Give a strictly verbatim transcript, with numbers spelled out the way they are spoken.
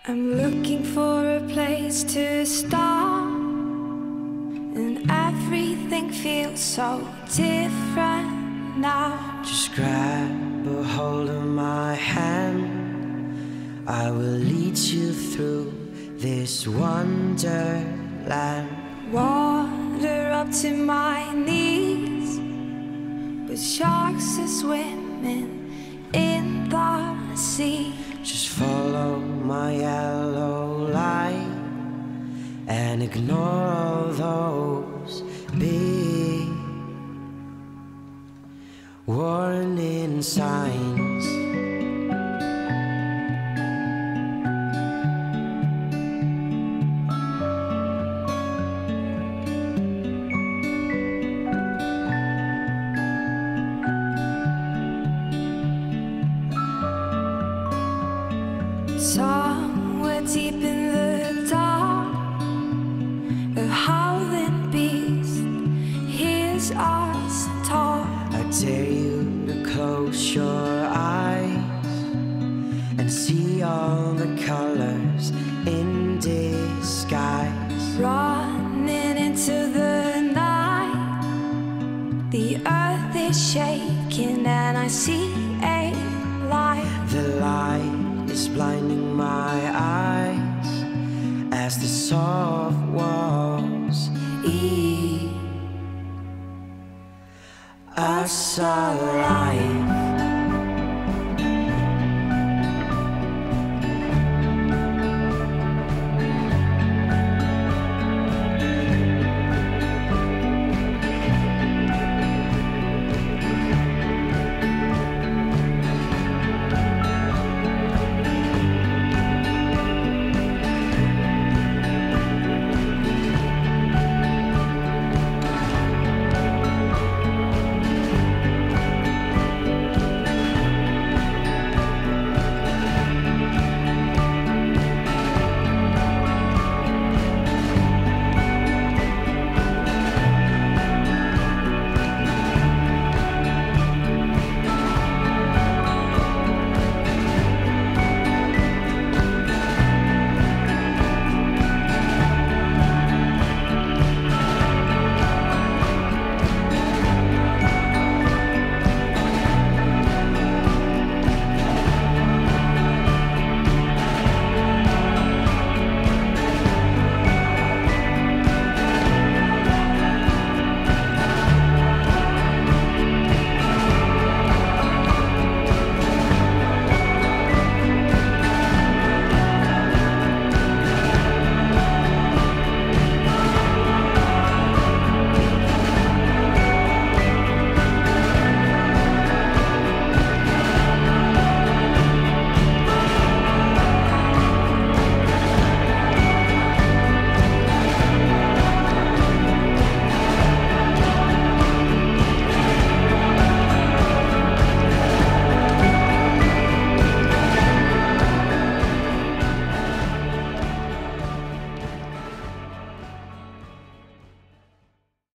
I'm looking for a place to start, and everything feels so different now. Just grab a hold of my hand, I will lead you through this wonderland. Water up to my knees, but sharks are swimming in the sea. Just follow my yellow light and ignore all those big warning signs. Somewhere deep in the dark, a howling beast hears us talk. I dare you to close your eyes and see all the colors in disguise. Running into the night, the earth is shaking and I see a light. The light is blinding my eyes as the soft walls eat us alive.